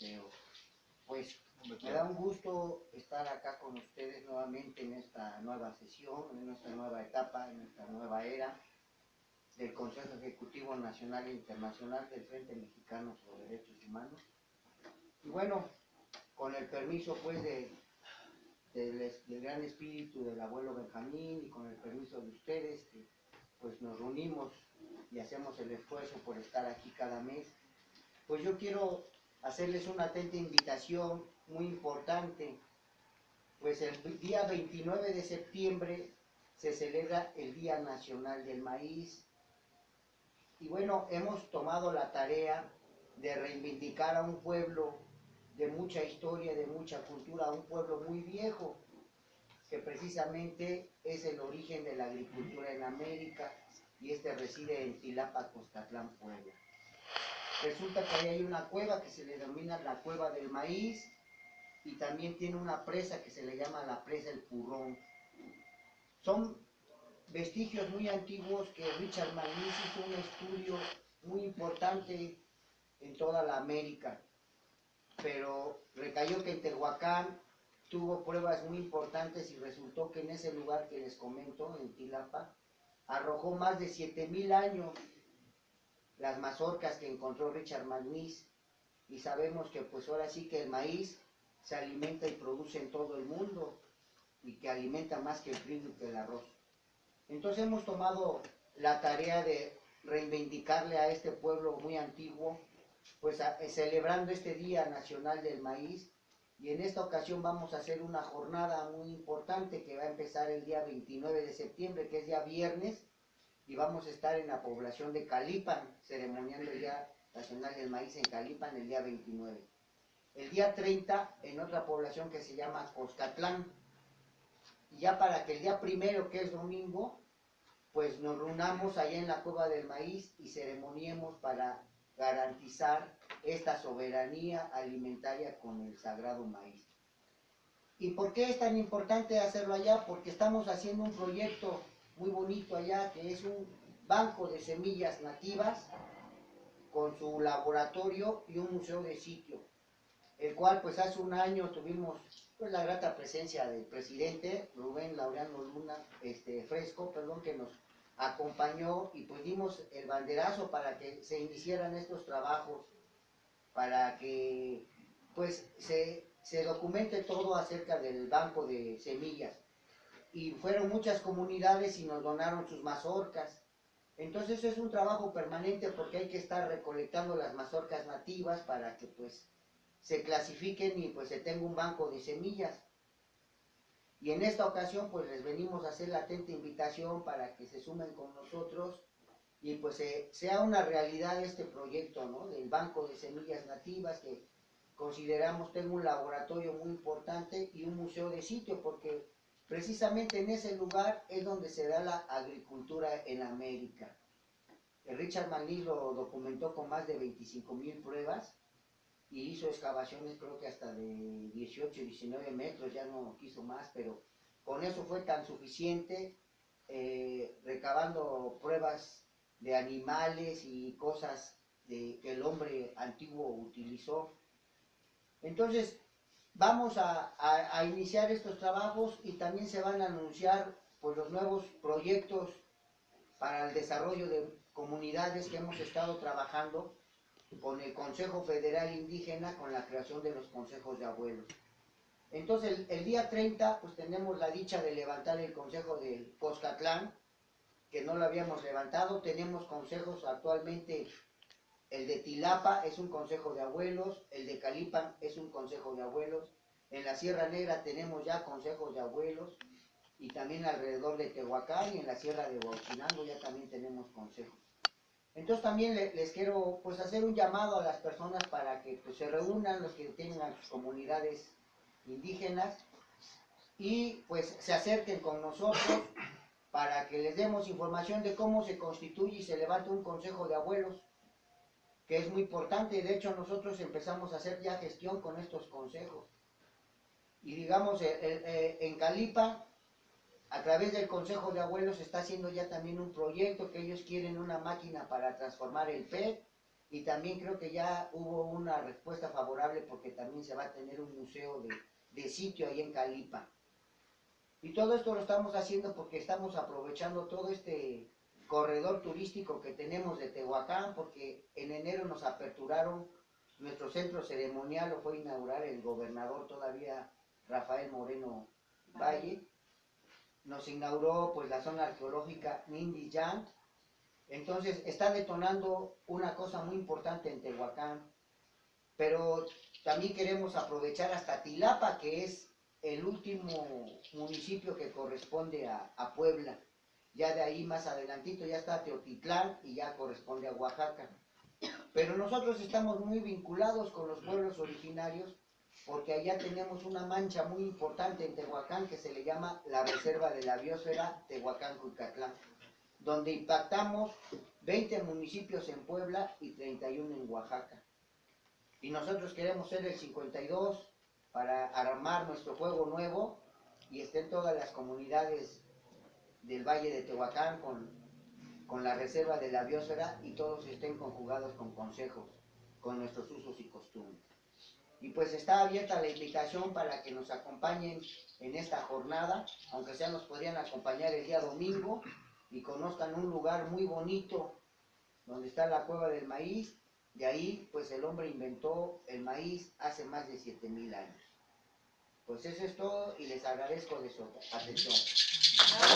pero pues me da un gusto estar acá con ustedes nuevamente en esta nueva sesión, en esta nueva etapa, en esta nueva era del Consejo Ejecutivo Nacional e Internacional del Frente Mexicano por Derechos Humanos. Y bueno, con el permiso pues del gran espíritu del abuelo Benjamín y con el permiso de ustedes, que pues nos reunimos y hacemos el esfuerzo por estar aquí cada mes, pues yo quiero hacerles una atenta invitación muy importante, pues el día 29 de septiembre se celebra el Día Nacional del Maíz. Y bueno, hemos tomado la tarea de reivindicar a un pueblo de mucha historia, de mucha cultura, a un pueblo muy viejo, que precisamente es el origen de la agricultura en América, y este reside en Tilapa, Coscatlán, Puebla. Resulta que ahí hay una cueva que se le denomina la Cueva del Maíz, y también tiene una presa que se le llama la Presa El Purrón. Son vestigios muy antiguos que Richard Magnis hizo un estudio muy importante en toda la América, pero recayó que en Tehuacán tuvo pruebas muy importantes y resultó que en ese lugar que les comento, en Tilapa, arrojó más de 7,000 años las mazorcas que encontró Richard Magnis, y sabemos que pues ahora sí que el maíz se alimenta y produce en todo el mundo, y que alimenta más que el trigo y que el arroz. Entonces hemos tomado la tarea de reivindicarle a este pueblo muy antiguo, pues celebrando este Día Nacional del Maíz, y en esta ocasión vamos a hacer una jornada muy importante que va a empezar el día 29 de septiembre, que es día viernes, y vamos a estar en la población de Calipan, ceremoniando el Día Nacional del Maíz en Calipan el día 29. El día 30 en otra población que se llama Coscatlán, y ya para que el día primero, que es domingo, pues nos reunamos allá en la Cueva del Maíz y ceremoniemos para garantizar esta soberanía alimentaria con el sagrado maíz. ¿Y por qué es tan importante hacerlo allá? Porque estamos haciendo un proyecto muy bonito allá, que es un banco de semillas nativas con su laboratorio y un museo de sitio, el cual pues hace un año tuvimos pues la grata presencia del presidente Rubén Laureano Luna Fresco, que nos acompañó, y pues dimos el banderazo para que se iniciaran estos trabajos, para que pues se documente todo acerca del banco de semillas. Y fueron muchas comunidades y nos donaron sus mazorcas. Entonces es un trabajo permanente, porque hay que estar recolectando las mazorcas nativas para que pues se clasifiquen y pues se tenga un banco de semillas. Y en esta ocasión pues les venimos a hacer la atenta invitación para que se sumen con nosotros y pues sea una realidad este proyecto, ¿no?, del banco de semillas nativas, que consideramos tenga un laboratorio muy importante y un museo de sitio, porque precisamente en ese lugar es donde se da la agricultura en América. Richard Magnis lo documentó con más de 25,000 pruebas, y hizo excavaciones creo que hasta de 18, 19 metros, ya no quiso más, pero con eso fue tan suficiente, recabando pruebas de animales y cosas que el hombre antiguo utilizó. Entonces vamos a iniciar estos trabajos, y también se van a anunciar pues los nuevos proyectos para el desarrollo de comunidades que hemos estado trabajando con el Consejo Federal Indígena, con la creación de los consejos de abuelos. Entonces el día 30 pues tenemos la dicha de levantar el consejo de Coscatlán, que no lo habíamos levantado. Tenemos consejos actualmente, el de Tilapa es un consejo de abuelos, el de Calipan es un consejo de abuelos, en la Sierra Negra tenemos ya consejos de abuelos, y también alrededor de Tehuacán y en la Sierra de Huachinango ya también tenemos consejos. Entonces también les quiero pues hacer un llamado a las personas para que pues se reúnan, los que tengan sus comunidades indígenas, y pues se acerquen con nosotros para que les demos información de cómo se constituye y se levanta un consejo de abuelos, que es muy importante. De hecho nosotros empezamos a hacer ya gestión con estos consejos, y digamos en Calipa, a través del Consejo de Abuelos se está haciendo ya también un proyecto, que ellos quieren una máquina para transformar el PET y también creo que ya hubo una respuesta favorable porque también se va a tener un museo de sitio ahí en Calipa. Y todo esto lo estamos haciendo porque estamos aprovechando todo este corredor turístico que tenemos de Tehuacán, porque en enero nos aperturaron nuestro centro ceremonial, lo fue a inaugurar el gobernador todavía Rafael Moreno Valle. Nos inauguró pues la zona arqueológica Nindiyán. Entonces está detonando una cosa muy importante en Tehuacán, pero también queremos aprovechar hasta Tilapa, que es el último municipio que corresponde a Puebla. Ya de ahí más adelantito ya está Teotitlán y ya corresponde a Oaxaca. Pero nosotros estamos muy vinculados con los pueblos originarios porque allá tenemos una mancha muy importante en Tehuacán que se le llama la Reserva de la Biosfera Tehuacán-Cuicatlán, donde impactamos 20 municipios en Puebla y 31 en Oaxaca. Y nosotros queremos ser el 52 para armar nuestro juego nuevo y estén todas las comunidades del Valle de Tehuacán con la Reserva de la Biosfera y todos estén conjugados con consejos, con nuestros usos y costumbres. Y pues está abierta la invitación para que nos acompañen en esta jornada, aunque sea nos podrían acompañar el día domingo y conozcan un lugar muy bonito donde está la Cueva del Maíz. De ahí pues el hombre inventó el maíz hace más de 7000 años. Pues eso es todo y les agradezco de su atención.